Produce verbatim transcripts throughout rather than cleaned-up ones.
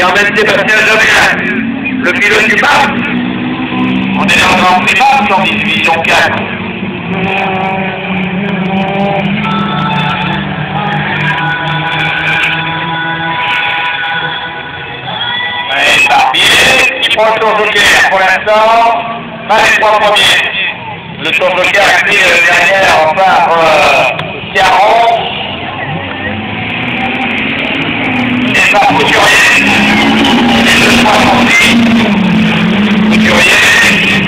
emmène Sébastien Jobien, le pilote du Mars. On est dans le Grand Prix Mars en division quatre. Allez, Barbier, qui prend le tour joker pour l'instant. Pas les trois premiers. Le tour joker a pris euh, derrière par euh, quarante. Et par Couturier. Et le soixante-dix. Couturier.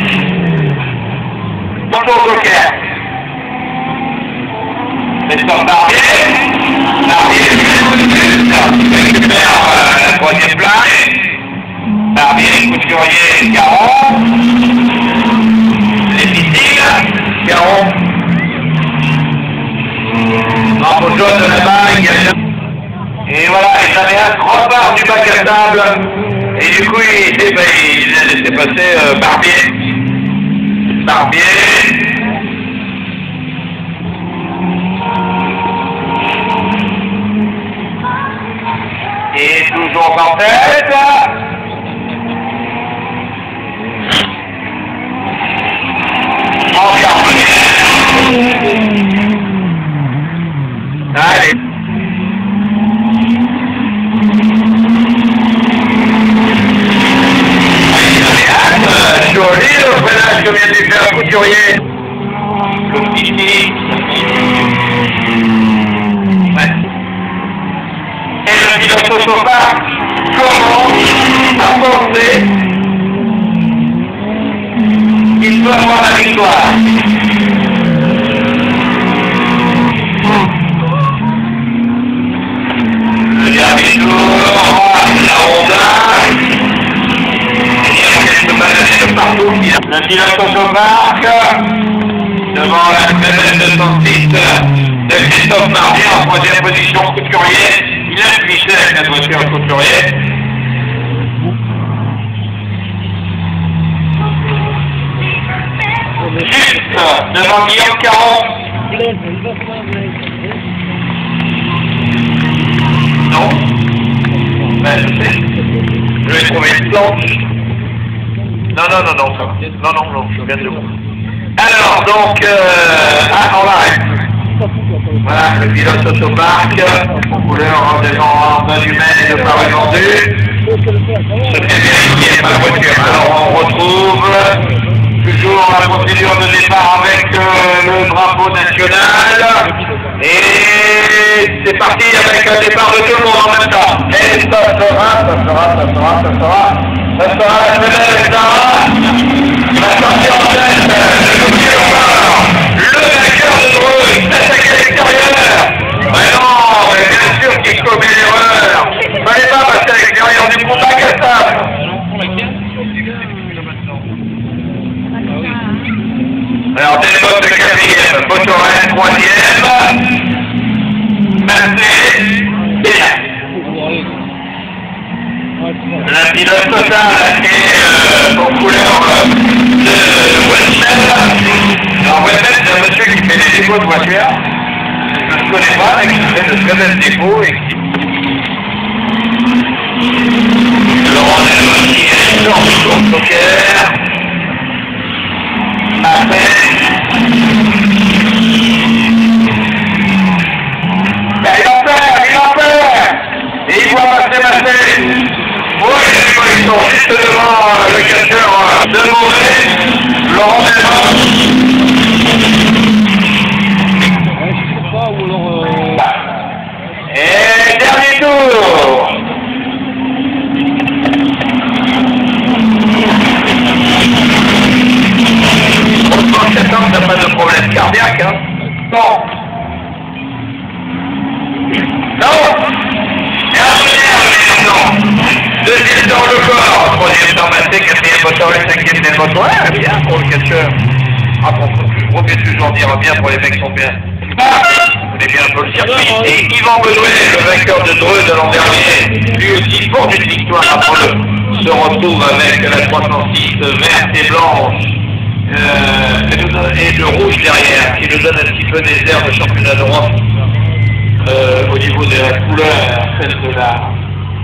Bon tour joker. Et sur Barbier. Barbier récupère euh, la troisième place. Barbier, Couturier, quarante. Les missiles, quarante. Drapeau jaune de la bague. Et voilà, il avait un rempart du bac à table. Et du coup, il, il, il a laissé passer euh, Barbier. Barbier. Et toujours en tête. Allez. Joli le freinage que vient de faire Couturier. Le petit. Ouais. Et le pilote au chauffard commence à penser qu'il peut avoir la victoire. Le dernier tour, la Honda. Le pilote automarque devant la Mercedes deux cent six de Christophe Barbier en troisième position. Couturier, il a glissé avec la voiture Couturier. Juste devant Guillaume Caron. Non, ben je sais, je vais trouver une planche. Non, non, non, non, ça va. Non, non, non, je viens de le voir. Alors, donc, euh, ah, on l'arrête. Voilà, le pilote automarque, en couleur des gens en bas du mail et de paru vendu. Se fait vérifier par la voiture. Alors, on retrouve toujours la procédure de départ avec euh, le drapeau national. Et c'est parti avec un départ de tout le monde en même temps. Et ça sera, ça sera, ça sera, ça sera. Ça sera la semaine, ça la sortie en tête, le chauffeur, le vainqueur de Dreux, il s'attaque à l'extérieur. Mais non, mais bien sûr qu'il commet l'erreur. Il fallait pas passer à l'extérieur du combat à table. Alors, téléphone de quatrième, Motorène troisième, Massé, bien. La pilote totale est euh, en couleur euh, de Western. Alors Western, c'est un monsieur qui fait des dépôts de voiture. Je ne connais pas, mais qui fait de très belles dépôts et qui... Laurent Delmotti est sur le tour de poker. Après... Ben, il en perd, il en perd. Et il voit passer Massé. Oui, ils sont juste devant euh, le catcheur euh, de Mauvais, Laurent Delmotti. Et dernier tour. Autrement, cet homme n'a pas de problème cardiaque, hein. Non. Non. Et après, non. Deuxième dans le corps, troisième dans Massé, quatrième moteur et cinquième des motos. Ouais, bien pour le catcheur. Ah bon, je vaut mieux toujours dire bien pour les mecs qui sont bien. On est bien pour le circuit. Et Yvan Bedouet, le vainqueur de Dreux de l'an dernier, lui aussi pour une victoire après le se retrouve avec la trois cent six verte et blanche euh, et de rouge derrière, qui nous donne un petit peu des airs de championnat d'Europe euh, au niveau de la couleur, celle de la